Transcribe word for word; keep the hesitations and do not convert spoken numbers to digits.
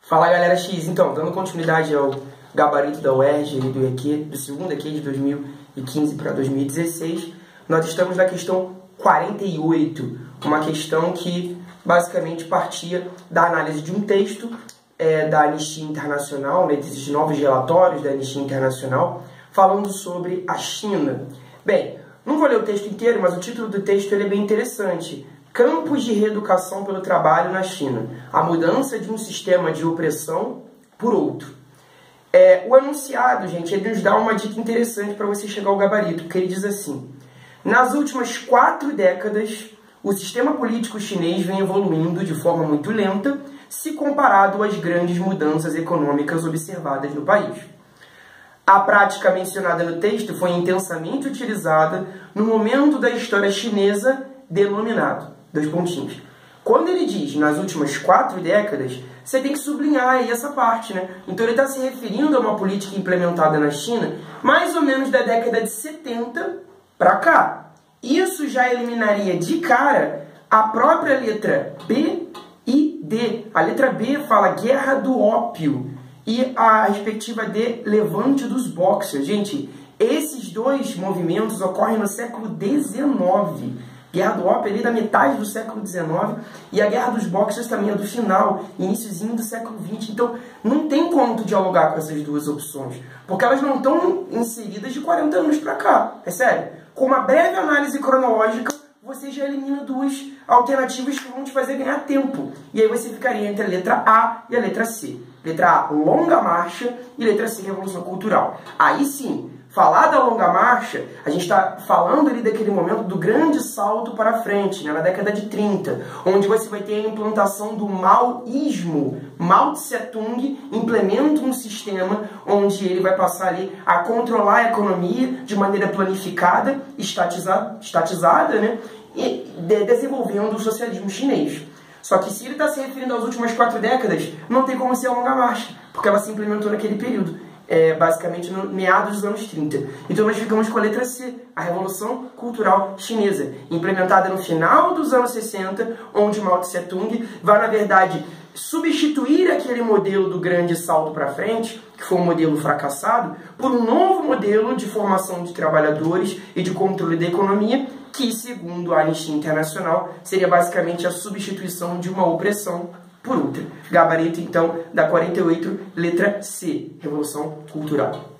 Fala galera X, então, dando continuidade ao gabarito da U E R J e do E Q, do segundo E Q de dois mil e quinze para dois mil e dezesseis, nós estamos na questão quarenta e oito, uma questão que basicamente partia da análise de um texto é, da Anistia Internacional, né, desses novos relatórios da Anistia Internacional, falando sobre a China. Bem, não vou ler o texto inteiro, mas o título do texto ele é bem interessante. Campos de reeducação pelo trabalho na China. A mudança de um sistema de opressão por outro. É, o enunciado, gente, ele nos dá uma dica interessante para você chegar ao gabarito, porque ele diz assim: nas últimas quatro décadas, o sistema político chinês vem evoluindo de forma muito lenta, se comparado às grandes mudanças econômicas observadas no país. A prática mencionada no texto foi intensamente utilizada no momento da história chinesa denominado, dois pontinhos. Quando ele diz nas últimas quatro décadas, você tem que sublinhar aí essa parte, né? Então ele está se referindo a uma política implementada na China mais ou menos da década de setenta para cá. Isso já eliminaria de cara a própria letra B e D. A letra B fala Guerra do Ópio e a respectiva D, Levante dos Boxers. Gente, esses dois movimentos ocorrem no século dezenove. Guerra do Ópio ali da metade do século dezenove e a Guerra dos Boxers também é do final, iníciozinho do século vinte. Então, não tem como tu dialogar com essas duas opções, porque elas não estão inseridas de quarenta anos para cá. É sério. Com uma breve análise cronológica, você já elimina duas alternativas que vão te fazer ganhar tempo. E aí você ficaria entre a letra A e a letra C. Letra A, longa marcha, e letra C, revolução cultural. Aí sim, falar da longa marcha, a gente está falando ali daquele momento do grande salto para frente, né, na década de trinta, onde você vai ter a implantação do maoísmo. Mao Tse-tung implementa um sistema onde ele vai passar ali a controlar a economia de maneira planificada, estatizada, estatizada né, e de, desenvolvendo o socialismo chinês. Só que se ele está se referindo às últimas quatro décadas, não tem como ser a longa marcha, porque ela se implementou naquele período. É, basicamente no meados dos anos trinta. Então nós ficamos com a letra C, a Revolução Cultural Chinesa, implementada no final dos anos sessenta, onde Mao Tse-tung vai, na verdade, substituir aquele modelo do grande salto para frente, que foi um modelo fracassado, por um novo modelo de formação de trabalhadores e de controle da economia, que, segundo a Anistia Internacional, seria basicamente a substituição de uma opressão por outra. Gabarito, então, da quarenta e oito, letra C, Revolução Cultural.